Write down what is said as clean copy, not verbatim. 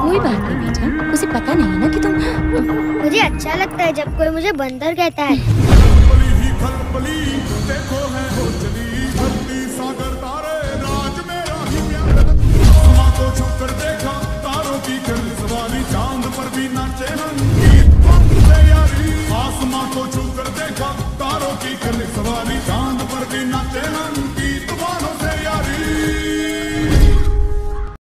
कोई बात नहीं बेटा, उसे पता नहीं ना कि तुम। मुझे अच्छा लगता है जब कोई मुझे बंदर कहता है।